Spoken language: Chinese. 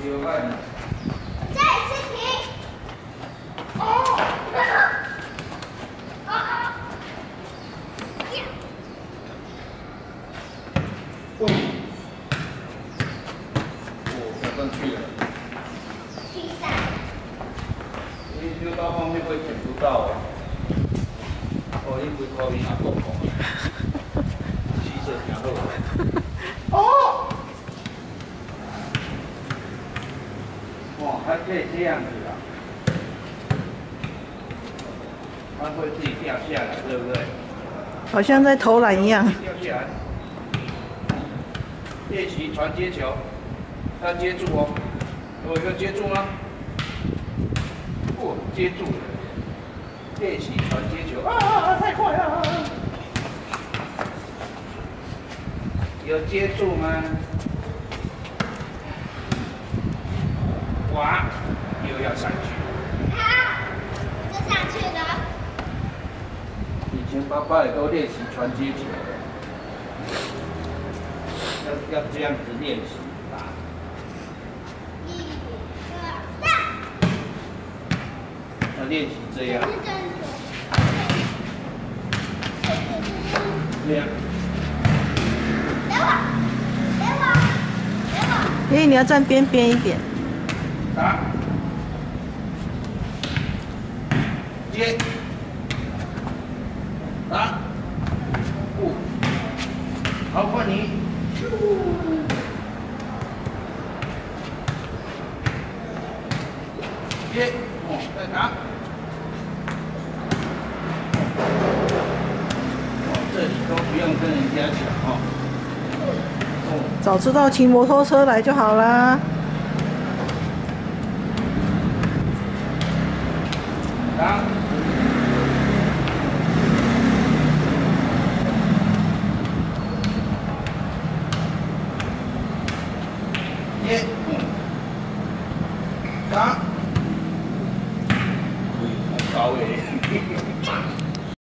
丢饭。 再次停。哦。 哦。赶上去了。 停下。 你丢到后面会捡不到啊。哦，你规口面也够红。起色挺好。哦。哦，还可以这样子啊。它会自己掉下来，对不对？ 好像在投篮一样。 掉下来。练习传接球，要接住哦。有一个接住吗？不，接住。练习传接球啊！太快了！有接住吗？哇，又要上去。 好，就上去了。 以前爸爸也都练习传接球的，要这样子练习打。 1、2、3。 要练习这样。这样。 等我。 因为你要站边边一点。 打。接。打。不。好，换你。接。哦，再打。这里都不用跟人家抢哦。 早知道骑摩托车来就好啦。 打。接。打。